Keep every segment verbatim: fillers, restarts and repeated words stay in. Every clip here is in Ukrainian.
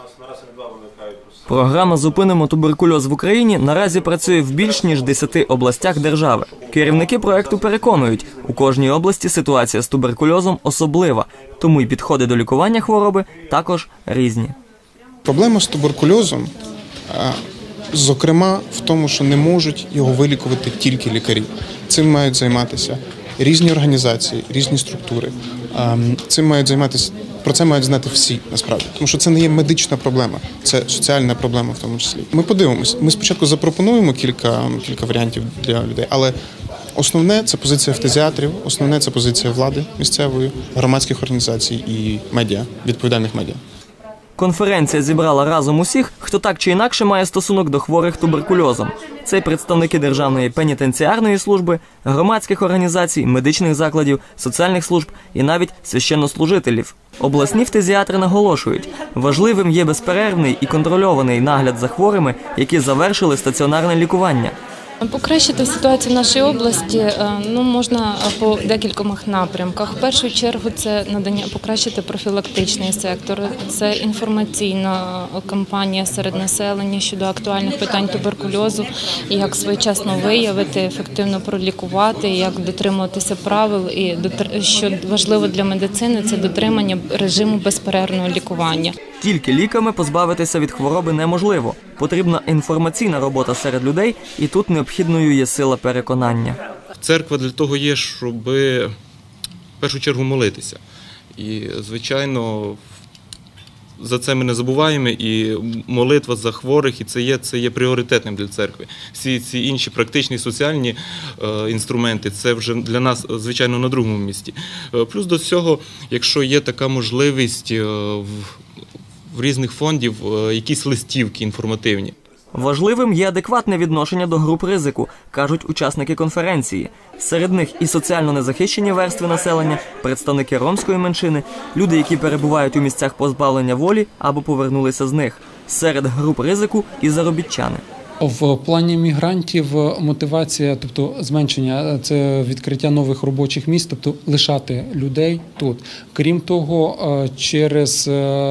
Програма «Зупинимо туберкульоз в Україні» наразі працює в більш ніж десяти областях держави. Керівники проекту переконують, у кожній області ситуація з туберкульозом особлива, тому й підходи до лікування хвороби також різні. Проблема з туберкульозом, зокрема, в тому, що не можуть його вилікувати тільки лікарі. Цим мають займатися різні організації, різні структури. Цим мають займатися, про це мають знати всі, насправді. Тому що це не є медична проблема, це соціальна проблема в тому числі. Ми подивимось. Ми спочатку запропонуємо кілька, кілька варіантів для людей, але основне – це позиція фтизіатрів, основне – це позиція влади місцевої, громадських організацій і медіа, відповідальних медіа. Конференція зібрала разом усіх, хто так чи інакше має стосунок до хворих туберкульозом. Це представники Державної пенітенціарної служби, громадських організацій, медичних закладів, соціальних служб і навіть священнослужителів. Обласні фтизіатри наголошують, важливим є безперервний і контрольований нагляд за хворими, які завершили стаціонарне лікування. Покращити ситуацію в нашій області ну, можна по декількох напрямках. В першу чергу це надання покращити профілактичний сектор, це інформаційна кампанія серед населення щодо актуальних питань туберкульозу, як своєчасно виявити, ефективно пролікувати, як дотримуватися правил і, що важливо для медицини, це дотримання режиму безперервного лікування. Тільки ліками позбавитися від хвороби неможливо. Потрібна інформаційна робота серед людей, і тут необхідною є сила переконання. Церква для того є, щоб в першу чергу молитися. І, звичайно, за це ми не забуваємо, і молитва за хворих, і це є, це є пріоритетним для церкви. Всі ці інші практичні, соціальні е, інструменти, це вже для нас, звичайно, на другому місці. Е, плюс до всього, якщо є така можливість е, в в різних фондів якісь листівки інформативні. Важливим є адекватне відношення до груп ризику, кажуть учасники конференції. Серед них і соціально незахищені верстви населення, представники ромської меншини, люди, які перебувають у місцях позбавлення волі або повернулися з них. Серед груп ризику і заробітчани. В плані мігрантів мотивація, тобто зменшення, це відкриття нових робочих місць, тобто лишати людей тут. Крім того, через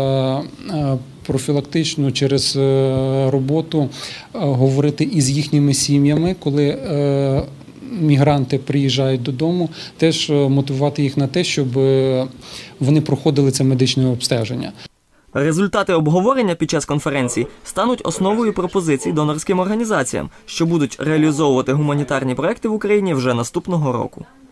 профілактичну, через роботу говорити із їхніми сім'ями, коли мігранти приїжджають додому, теж мотивувати їх на те, щоб вони проходили це медичне обстеження. Результати обговорення під час конференції стануть основою пропозицій донорським організаціям, що будуть реалізовувати гуманітарні проекти в Україні вже наступного року.